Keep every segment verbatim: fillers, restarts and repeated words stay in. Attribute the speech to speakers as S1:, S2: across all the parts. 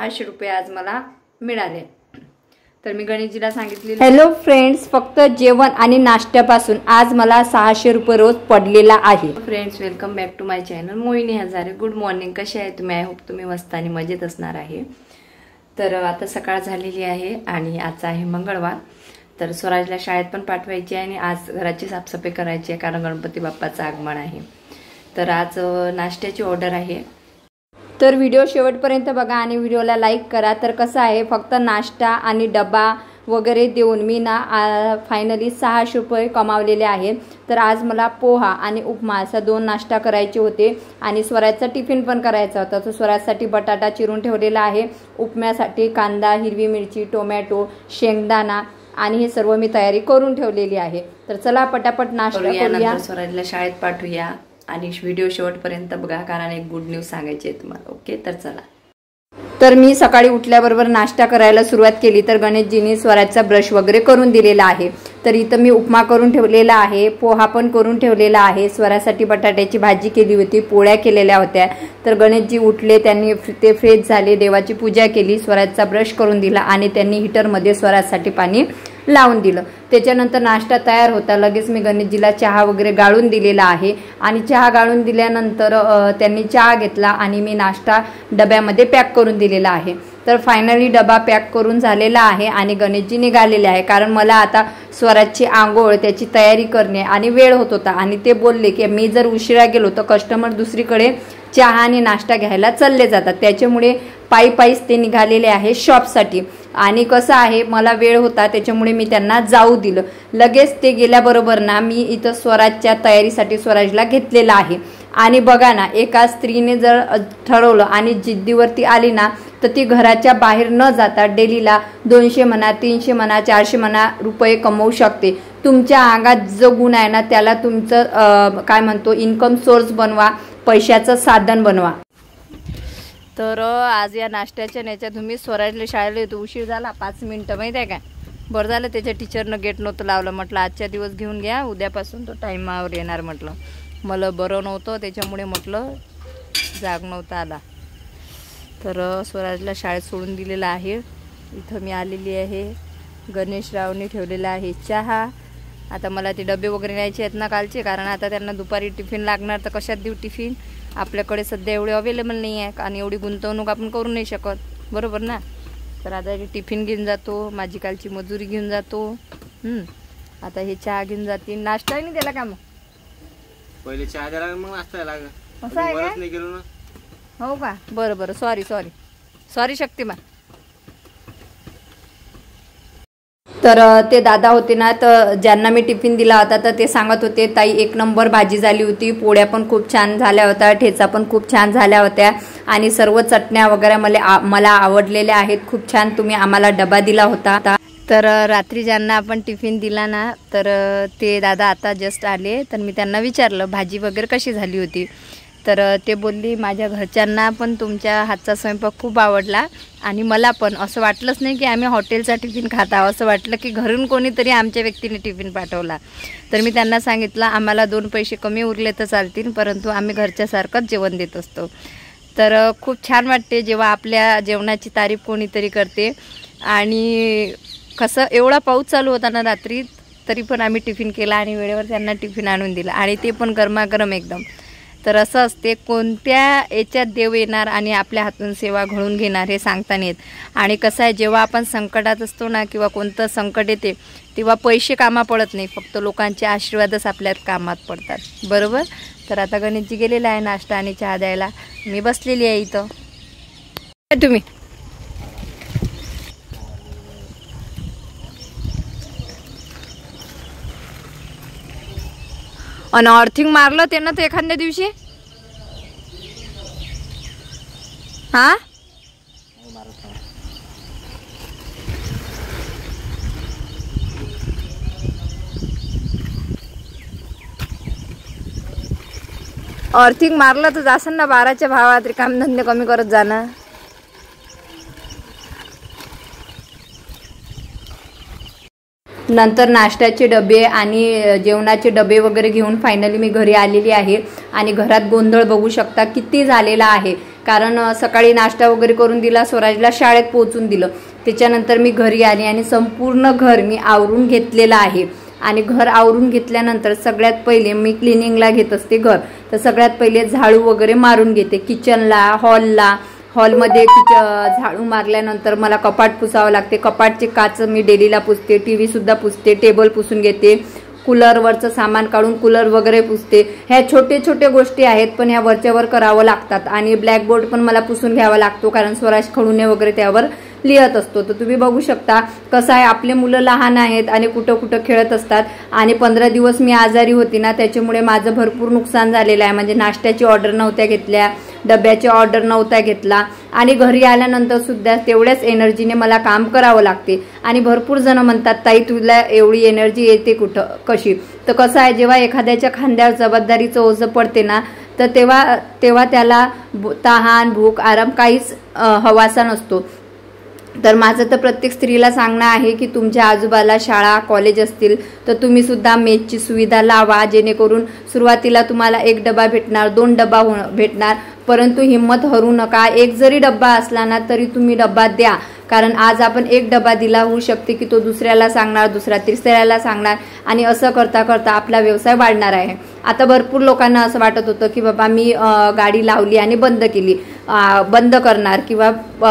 S1: सहाशे रुपये आज मला मिळाले। तर मी गणेशजीला सांगितले, हॅलो फ्रेंड्स, फक्त जेवण आणि नाश्त्यापासून आज मला सहाशे रुपये रोज पडलेला आहे। Friends, welcome back to my channel Mohini Hajare. Good morning, कसे आहे तुम्ही? आय होप तुम्ही मस्त आणि मजेत असणार आहे। तर आता सकाळ झालेली आहे आणि आज आहे मंगळवार। तर स्वराजला शाळेत पण पाठवायची आहे आणि आज घराची साफसफाई करायची आहे कारण गणपती बाप्पाचं आगमन आहे। तर आज नाश्त्याची ऑर्डर आहे, तर व्हिडिओ शेवटपर्यंत बघा आणि व्हिडिओला लाईक करा। तर कसं आहे, फक्त नाश्ता आणि डबा वगैरे देऊन मी ना फायनली सहाशे रुपये कमावलेले आहेत। तर आज मला पोहा आणि उपमा असा दोन नाश्ता करायचे होते आणि स्वराजचा टिफिन पण करायचा होता। तर स्वराजसाठी बटाटा चिरून ठेवलेला आहे, उपम्यासाठी कांदा, हिरवी मिरची, टोमॅटो, शेंगदाणा आणि हे सर्व मी तयारी करून ठेवलेली आहे। तर चला पटापट नाश्ता करूया, स्वराजला शाळेत पाठवूया आणि व्हिडिओ शेवटपर्यंत बघा कारण एक गुड न्यूज सांगायची आहे तुम्हाला। ओके, तर चला। तर मी सकाळी उठल्याबरोबर नाश्ता करायला सुरुवात केली। तर गणेशजींनी स्वराजचा ब्रश वगैरे करून दिलेला आहे। तर इथं मी उपमा करून ठेवलेला आहे, पोहा पण करून ठेवलेला आहे, स्वरासाठी बटाट्याची भाजी केली होती, पोळ्या केलेल्या होत्या। तर गणेशजी उठले, त्यांनी ते फ्रेश झाले, देवाची पूजा केली, स्वराजचा ब्रश करून दिला आणि त्यांनी हीटरमध्ये स्वराजसाठी पाणी लावून दिलं। त्याच्यानंतर नाश्ता तयार होता, लगेच मी गणेशजीला चहा वगैरे गाळून दिलेला आहे आणि चहा गाळून दिल्यानंतर त्यांनी चहा घेतला आणि मी नाश्ता डब्यामध्ये पॅक करून दिलेला आहे। तर फायनली डबा पॅक करून झालेला आहे आणि गणेशजी निघालेले आहे कारण मला आता स्वराजची आंघोळ त्याची तयारी करणे आणि वेळ होत होता आणि ते बोलले की मी जर उशिरा गेलो तर कस्टमर दुसरीकडे चहा आणि नाश्ता घ्यायला चालले जातात, त्याच्यामुळे पायी पायीच ते निघालेले आहे शॉपसाठी। आणि कसं आहे, मला वेळ होता त्याच्यामुळे मी त्यांना जाऊ दिलं। लगेच ते गेल्याबरोबर ना मी इथं स्वराजच्या तयारीसाठी स्वराजला घेतलेला आहे। आणि बघा ना, एका स्त्रीने जर ठरवलं आणि जिद्दीवरती आली ना तर ती घराच्या बाहेर न जाता डेलीला दोनशे म्हणा, तीनशे म्हणा, चारशे म्हणा रुपये कमवू शकते। तुमच्या अंगात जो गुण आहे ना त्याला तुमचं काय म्हणतो इन्कम सोर्स बनवा, पैशाचं साधन बनवा। तर आज या नाश्त्याच्या न्याच्या तुम्ही स्वराजला शाळेला येतो, उशीर झाला पाच मिनटं माहीत आहे काय। बरं झालं त्याच्या टीचरनं गेट नव्हतं लावलं, म्हटलं आजच्या दिवस घेऊन घ्या, उद्यापासून तो टाईमावर येणार म्हटलं। मला बरं नव्हतं त्याच्यामुळे म्हटलं जाग नव्हता आला। तर स्वराजला शाळेत सोडून दिलेलं आहे। इथं मी आलेली आहे, गणेशरावने ठेवलेला आहे चहा। आता मला ते डबे वगैरे न्यायचे आहेत ना कालचे, कारण आता त्यांना दुपारी टिफिन लागणार, तर कशात देऊ टिफिन, आपल्याकडे सध्या एवढे अवेलेबल नाही आहे आणि एवढी गुंतवणूक आपण करू नाही शकत, बरोबर ना। तर आता हे टिफिन घेऊन जातो, माझी कालची मजुरी घेऊन जातो, आता हे चहा घेऊन जातील। नाश्ता नाही दिला का? मग
S2: पहिले चहा द्यायला मग नाश्ता लागला,
S1: असं आहे का?
S2: नाही गेलो ना।
S1: हो का, बरं बरं, सॉरी सॉरी सॉरी शक्तिमान। तर ते दादा होते ना, तर ज्यांना मी टिफिन दिला होता तर ते सांगत होते ताई एक नंबर भाजी झाली होती, पोळ्या पण खूप छान झाल्या होत्या, ठेचा पण खूप छान झाल्या होत्या आणि सर्व चटण्या वगैरे मला मला आवडलेल्या आहेत, खूप छान तुम्ही आम्हाला डबा दिला होता। तर रात्री ज्यांना आपण टिफिन दिला ना तर ते दादा आता जस्ट आले, तर मी त्यांना विचारलं भाजी वगैरे कशी झाली होती। तर ते बोलली माझ्या घरच्यांना पण तुमच्या हातचा स्वयंपाक खूप आवडला आणि मला पण असं वाटलंच नाही की आम्ही हॉटेलचा टिफिन खात आहोत, असं वाटलं की घरून कोणीतरी आमच्या व्यक्तीने टिफिन पाठवला। तर मी त्यांना सांगितलं आम्हाला दोन पैसे कमी उरले तर चालतील, परंतु आम्ही घरच्यासारखंच जेवण देत असतो। तर खूप छान वाटते जेव्हा आपल्या जेवणाची तारीफ कोणीतरी करते। आणि कसं एवढा पाऊस चालू होता ना रात्री, तरी पण आम्ही टिफिन केला आणि वेळेवर त्यांना टिफिन आणून दिला आणि ते पण गरमागरम एकदम। तर असं असते, कोणत्या याच्यात देव येणार आणि आपल्या हातून सेवा घडून घेणार हे सांगता नाही येत। आणि कसं आहे, जेव्हा आपण संकटात असतो ना किंवा कोणतं संकट येते तेव्हा पैसे कामा पडत नाही, फक्त लोकांचे आशीर्वादच आपल्या कामात पडतात, बरोबर। तर आता गणेशजी गेलेला आहे नाश्ता आणि चहा द्यायला, मी बसलेली आहे इथं। तुम्ही अन अर्थिंग मारलं ते ना तर एखाद्या दिवशी, हा अर्थिंग मारलं तर जासन ना बाराच्या भावात, रिकामधंदे कमी करत जाणं। नंतर नाश्त्याचे डबे आणि जेवणाचे डबे वगैरे घेऊन फायनली मी घरी आलेली आहे आणि घरात गोंधळ बघू शकता किती झालेला आहे। कारण सकाळी नाश्ता वगैरे करून दिला, स्वराजला शाळेत पोहोचून दिलं. त्याच्यानंतर मी घरी आली आणि संपूर्ण घर मी आवरून घेतलेलं आहे. आणि घर आवरून घेतल्यानंतर सगळ्यात पहिले मी क्लिनिंगला घेत असते घर. तर सगळ्यात पहिले झाडू वगैरे मारून घेते किचनला, हॉलला. हॉलमध्ये झाडू मारल्यानंतर मला कपाट पुसावं लागते. कपाटचे काच मी डेलीला पुसते, टी व्ही सुद्धा पुसते, टेबल पुसून घेते, कूलरवरचं सामान काढून कूलर वगैरे पुसते. ह्या छोटे छोटे गोष्टी आहेत पण ह्या वरच्यावर करावं लागतात. आणि ब्लॅकबोर्ड पण मला पुसून घ्यावा लागतो कारण स्वराज खडूने वगैरे त्यावर लिहित असतो. तर तुम्ही बघू शकता कसं आहे, आपले मुलं लहान आहेत आणि कुठं कुठं खेळत असतात. आणि पंधरा दिवस मी आजारी होती ना, त्याच्यामुळे माझं भरपूर नुकसान झालेलं आहे. म्हणजे नाश्त्याची ऑर्डर नव्हत्या घेतल्या, डब्याची ऑर्डर नव्हता घेतला आणि घरी आल्यानंतर सुद्धा तेवढ्याच एनर्जीने मला काम करावं लागते. आणि भरपूर जण म्हणतात ताई तुला एवढी एनर्जी येते कुठं, कशी? तर कसं आहे, जेव्हा एखाद्याच्या खांद्यावर जबाबदारीचं ओझं पडते ना, तर तेव्हा तेव्हा त्याला तहान, भूक, आराम काहीच हवासा नसतो. तर माझं तर प्रत्येक स्त्रीला सांगणं आहे की तुमच्या आजूबाजूला शाळा, कॉलेज असतील तर तुम्ही सुद्धा मेसची सुविधा लावा, जेणेकरून सुरुवातीला तुम्हाला एक डबा भेटणार, दोन डबा हो भेटणार, परंतु हिंमत हरू नका. एक जरी डब्बा असला ना तरी तुम्ही डब्बा द्या. कारण आज आपण एक डबा दिला, होऊ शकते की तो दुसऱ्याला सांगणार, दुसऱ्या तिसऱ्याला सांगणार आणि असं करता करता आपला व्यवसाय वाढणार आहे. आता भरपूर लोकांना असं वाटत होतं की बाबा मी गाडी लावली आणि बंद केली, बंद करणार किंवा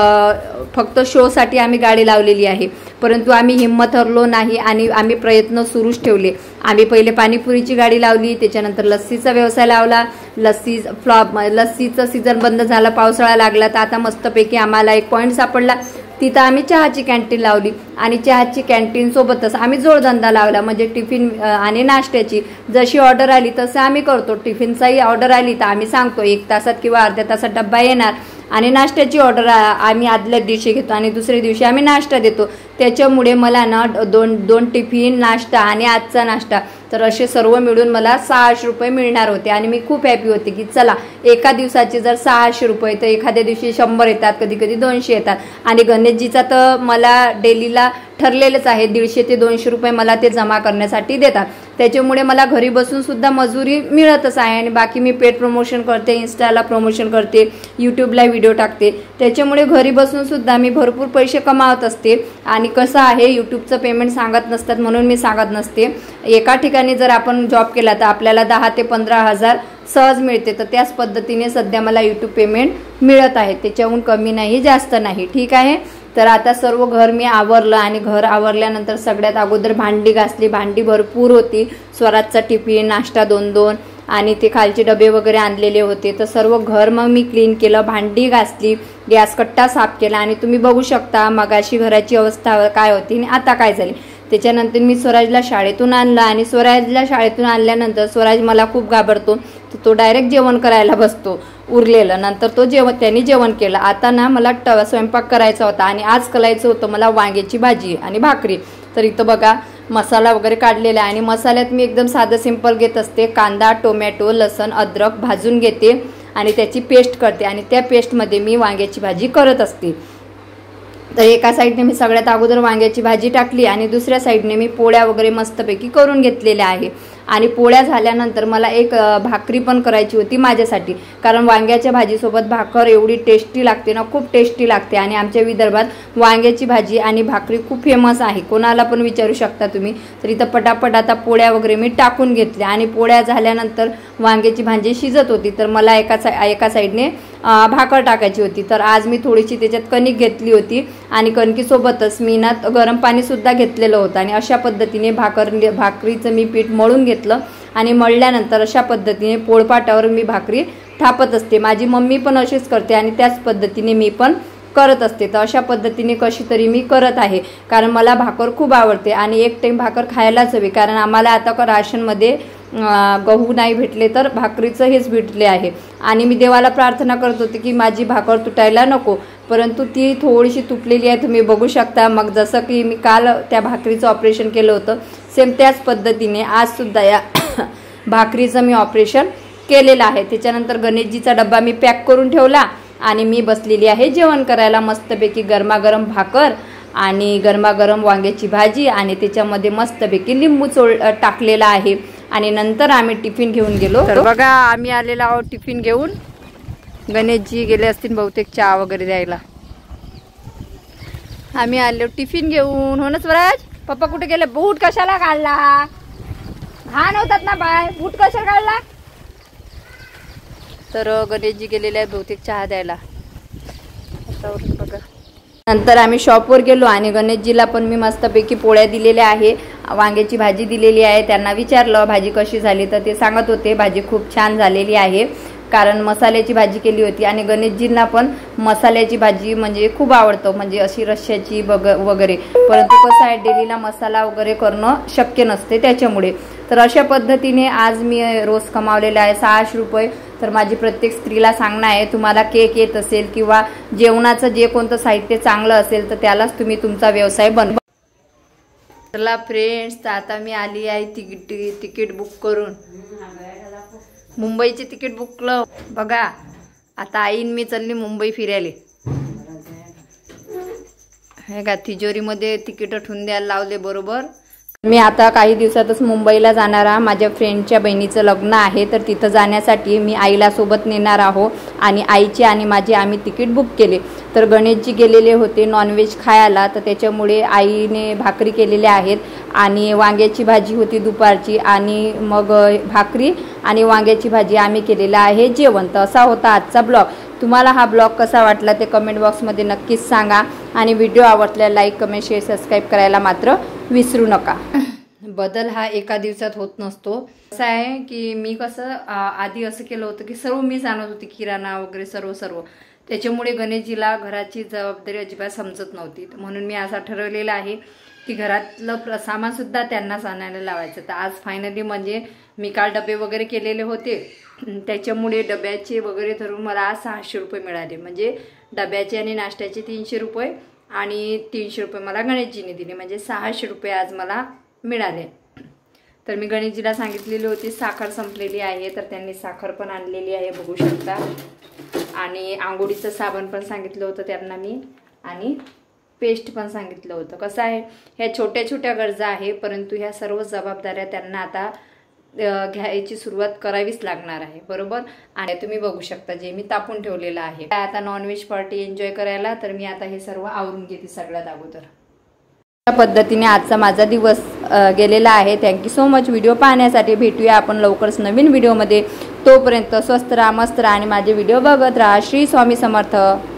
S1: फक्त शोसाठी आम्ही गाडी लावलेली आहे. परंतु आम्ही हिंमत हरलो नाही आणि आम्ही प्रयत्न सुरूच ठेवले. आम्ही पहिले पाणीपुरीची गाडी लावली, त्याच्यानंतर लस्सीचा व्यवसाय लावला. लस्सी फ्लॉप लस्सीचं सीझन बंद झालं, पावसाळा लागला, तर आता मस्तपैकी आम्हाला एक पॉईंट सापडला. तिथं आम्ही चहाची कॅन्टीन लावली आणि चहाची कॅन्टीन सोबतच आम्ही जोडधंदा लावला. म्हणजे टिफिन आणि नाश्त्याची जशी ऑर्डर आली तसं आम्ही करतो. टिफिनचाही ऑर्डर आली तर आम्ही सांगतो एक तासात किंवा अर्ध्या तासात डब्बा येणार. आणि नाश्त्याची ऑर्डर आम्ही आदल्या दिवशी घेतो आणि दुसऱ्या दिवशी आम्ही नाश्ता देतो. त्याच्यामुळे मला ना दोन दोन टिफिन, नाश्ता आणि आजचा नाश्ता, तर असे सर्व मिळून मला सहाशे रुपये मिळणार होते. आणि मी खूप हॅपी होते की चला एका दिवसाचे जर सहाशे रुपये तर एखाद्या दिवशी शंभर येतात, कधी कधी दोनशे येतात. आणि गणेशजीचा तर मला डेलीला ठरलेलंच आहे, दीडशे ते दोनशे रुपये मला ते जमा करण्यासाठी देतात. त्याच्यामुळे मला घरी बसून सुद्धा मजुरी मिळतच आहे. आणि बाकी मी पेड प्रमोशन करते, इन्स्टाला प्रमोशन करते, यूट्यूबला व्हिडिओ टाकते. त्याच्यामुळे घरी बसून सुद्धा मी भरपूर पैसे कमावत असते. आणि कसं आहे, यूट्यूबचं पेमेंट सांगत नसतात म्हणून मी सांगत नसते. एका ठिकाणी जर आपण जॉब केला तर आपल्याला दहा ते पंधरा हजार सहज मिळते. तर त्याच पद्धतीने सध्या मला यूट्यूब पेमेंट मिळत आहे, त्याच्याहून कमी नाही जास्त नाही. ठीक आहे. तर आता सर्व घर मी आवरलं आणि घर आवरल्यानंतर सगळ्यात अगोदर भांडी घासली. भांडी भरपूर होती, स्वराजचा टिफिन, नाश्ता दोन दोन आणि ते खालचे डबे वगैरे आणलेले होते. तर सर्व घर मग मी क्लीन केलं, भांडी घासली, गॅस कट्टा साफ केला. आणि तुम्ही बघू शकता मगाशी घराची अवस्था काय होती आणि आता काय झाली. त्याच्यानंतर मी स्वराजला शाळेतून आणलं आणि स्वराजला शाळेतून आणल्यानंतर स्वराज मला खूप घाबरतो, तर तो डायरेक्ट जेवण करायला बसतो उरलेलं. नंतर तो जेवण त्यांनी जेवण केलं. आता ना मला ट स्वयंपाक करायचा होता आणि आज करायचं होतं मला वांग्याची भाजी आणि भाकरी. तर इथं बघा मसाला वगैरे काढलेला आहे आणि मसाल्यात मी एकदम साधं सिंपल घेत असते. कांदा, टोमॅटो, लसण, अद्रक भाजून घेते आणि त्याची पेस्ट करते आणि त्या पेस्टमध्ये मी वांग्याची भाजी करत असते. तर एका साईडने मी सगळ्यात अगोदर वांग्याची भाजी टाकली आणि दुसऱ्या साईडने मी पोळ्या वगैरे मस्तपैकी करून घेतलेल्या आहे. आणि पोळ्या झाल्यानंतर मला एक भाकरी पण करायची होती माझ्यासाठी, कारण वांग्याच्या भाजीसोबत भाकर एवढी टेस्टी लागते ना, खूप टेस्टी लागते. आणि आमच्या विदर्भात वांग्याची भाजी आणि भाकरी खूप फेमस आहे, कोणाला पण विचारू शकता तुम्ही. तर इथं पटापट आता पोळ्या वगैरे मी टाकून घेतल्या आणि पोळ्या झाल्यानंतर वांग्याची भाजी शिजत होती. तर मला एका सा एका साईडने भाकर टाकायची होती. तर आज मी थोडीशी त्याच्यात कणिक घेतली होती आणि कणकीसोबतच मी ना गरम पाणीसुद्धा घेतलेलं होतं. आणि अशा पद्धतीने भाकर भाकरीचं मी पीठ मळून घेतलं आणि मळल्यानंतर अशा पद्धतीने पोळपाटावर मी भाकरी थापत असते. माझी मम्मी पण अशीच करते आणि त्याच पद्धतीने मी पण करत असते. तर अशा पद्धतीने कशी तरी मी करत आहे, कारण मला भाकर खूप आवडते आणि एक टाईम भाकर खायलाच हवी. कारण आम्हाला आता राशनमध्ये गहू नाही भेटले तर भाकरीचं हेच भेटले आहे. आणि मी देवाला प्रार्थना करत होते की माझी भाकर तुटायला नको, परंतु ती थोडीशी तुटलेली आहे, तुम्ही बघू शकता. मग जसं की मी काल त्या भाकरीचं ऑपरेशन केलं होतं, सेम त्याच पद्धतीने आजसुद्धा या भाकरीचं मी ऑपरेशन केलेलं आहे. त्याच्यानंतर गणेशजीचा डब्बा मी पॅक करून ठेवला आणि मी बसलेली आहे जेवण करायला. मस्तपैकी गरमागरम भाकर आणि गरमागरम वांग्याची भाजी आणि त्याच्यामध्ये मस्तपैकी लिंबू चोळ टाकलेला आहे. आणि नंतर आम्ही टिफिन घेऊन गेलो. तर बघा आम्ही आलेलो आहोत टिफिन घेऊन. गणेशजी गेले असतील बहुतेक चहा वगैरे द्यायला. आम्ही आलो टिफिन घेऊन. हो ना स्वराज, पप्पा कुठे गेले? बूट कशाला काढला? घाण होतात ना बाय, बूट कशाला काढला? तर गणेशजी गेलेले आहेत बहुतेक चहा द्यायला. बघा. नंतर आम्ही शॉपवर गेलो आणि गणेशजीला पण मी मस्तपैकी पोळ्या दिलेल्या आहे, वांग्याची भाजी दिलेली आहे. त्यांना विचारलं भाजी कशी झाली, तर ते सांगत होते भाजी खूप छान झालेली आहे, कारण मसाल्याची भाजी केली होती. आणि गणेशजींना पण मसाल्याची भाजी म्हणजे खूप आवडतं, म्हणजे अशी रश्श्याची बग वगैरे. परंतु कसं आहे, डेलीला मसाला वगैरे करणं शक्य नसते त्याच्यामुळे. तर अशा पद्धतीने आज मी रोज कमावलेला आहे सहाशे रुपये. तर माझी प्रत्येक स्त्रीला सांगणं आहे, तुम्हाला केक येत असेल किंवा जेवणाचं जे कोणतं साहित्य चांगलं असेल तर त्यालाच तुम्ही तुमचा व्यवसाय बनवा. चला फ्रेंड्स, आता मी आली आहे तिकीट तिकीट बुक करून. मुंबईचे तिकीट बुकलं बघा. आता आईन मी चालली मुंबई फिरायला. हे का तिजोरीमध्ये तिकीट ठेवून द्यायला लावले बरोबर. मी आता काही दिवसातच मुंबईला जाणार आहे. माझ्या फ्रेंडच्या बहिणीचं लग्न आहे, तर तिथं जाण्यासाठी मी आईला सोबत नेणार आहो. आणि आईचे आणि माझे आम्ही तिकीट बुक केले. तर गणेशजी गेलेले होते नॉनव्हेज खायला, तर त्याच्यामुळे आईने भाकरी केलेल्या आहेत आणि वांग्याची भाजी होती दुपारची, आणि मग भाकरी आणि वांग्याची भाजी आम्ही केलेलं आहे जेवण. तर असा होता आजचा ब्लॉग. तुम्हाला हा ब्लॉग कसा वाटला ते कमेंट बॉक्समध्ये नक्कीच सांगा. आणि व्हिडिओ आवडला लाईक कमेंट शेअर सबस्क्राईब करायला मात्र विसरू नका. बदल हा एका दिवसात होत नसतो. असं आहे की मी कसं आधी असं केलं होतं की सर्व मीच आणत होती, किराणा वगैरे सर्व सर्व त्याच्यामुळे गणेशजीला घराची जबाबदारी अजिबात समजत नव्हती. म्हणून मी असं ठरवलेलं आहे की घरातलं सामान सुद्धा त्यांनाच आणायला लावायचं. तर आज फायनली म्हणजे मी काल डबे वगैरे केलेले होते, त्याच्यामुळे डब्याचे वगैरे धरून मला आज सहाशे रुपये मिळाले. म्हणजे डब्याचे आणि नाश्त्याचे तीनशे रुपये आणि तीनशे रुपये मला गणेशजीने दिले, म्हणजे सहाशे रुपये आज मला मिळाले. तर मी गणेशजीला सांगितलेली होती साखर संपलेली आहे, तर त्यांनी साखर पण आणलेली आहे बघू शकता. आणि आंघोळीचं साबण पण सांगितलं होतं त्यांना मी, आणि पेस्ट पण सांगितलं होतं. कसं आहे, ह्या छोट्या छोट्या गरजा आहे, परंतु ह्या सर्व जबाबदाऱ्या त्यांना आता घ्यायची सुरुवात करावीच लागणार आहे बरोबर. आणि तुम्ही बघू शकता जे मी तापून ठेवलेलं आहे. आता नॉनव्हेज पार्टी एन्जॉय करायला, तर मी आता हे सर्व आवरून घेते सगळ्यात अगोदर. अशा पद्धतीने आजचा माझा दिवस गेलेला आहे. थँक्यू सो मच व्हिडिओ पाहण्यासाठी. भेटूया आपण लवकरच नवीन व्हिडिओमध्ये. तोपर्यंत स्वस्त राहा, मस्त राहा आणि माझे व्हिडिओ बघत राहा. श्री स्वामी समर्थ.